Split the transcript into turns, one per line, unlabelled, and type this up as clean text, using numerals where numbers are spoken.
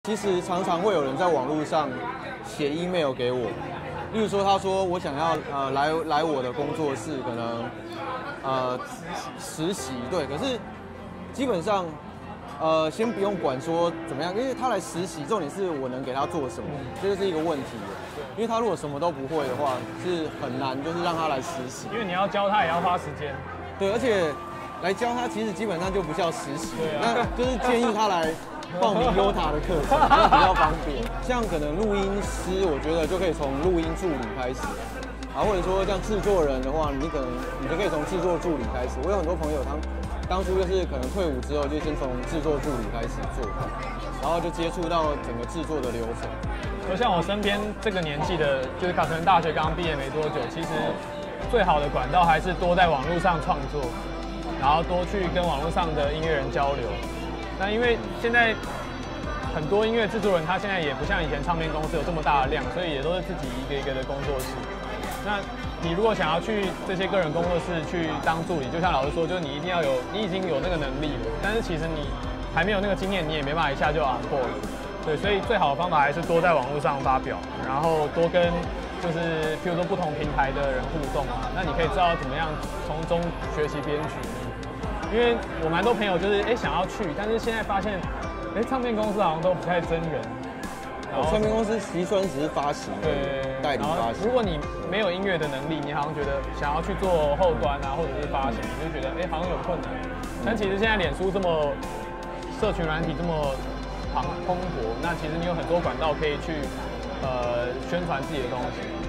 其实常常会有人在网络上写 email 给我，例如说他说我想要来我的工作室，可能实习，对，可是基本上先不用管说怎么样，因为他来实习，重点是我能给他做什么，这就是一个问题。因为他如果什么都不会的话，是很难就是让他来实习，
因为你要教他也要花时间。
对，而且来教他其实基本上就不叫实习，
对啊，
那就是建议他来报名优塔的课程，比较方便。像可能录音师，我觉得就可以从录音助理开始，或者说像制作人的话，你就可以从制作助理开始。我有很多朋友，他们当初就是可能退伍之后，就先从制作助理开始做，然后就接触到整个制作的流程。
就像我身边这个年纪的，就是可能大学刚毕业没多久，其实最好的管道还是多在网络上创作，然后多去跟网络上的音乐人交流。那因为现在很多音乐制作人，他现在也不像以前唱片公司有这么大的量，所以也都是自己一个一个的工作室。那你如果想要去这些个人工作室去当助理，就像老师说，就是你一定要有，你已经有那个能力了，但是其实你还没有那个经验，你也没办法一下就 on board。对，所以最好的方法还是多在网络上发表，然后多跟就是譬如说不同平台的人互动啊，那你可以知道怎么样从中学习编曲。因为我蛮多朋友就是想要去，但是现在发现唱片公司好像都不太真人。
唱片公司其实只是发行，对，代理发行。
如果你没有音乐的能力，你好像觉得想要去做后端啊，或者是发行，你就觉得好像有困难。但其实现在脸书这么社群软体这么蓬勃，那其实你有很多管道可以去宣传自己的东西。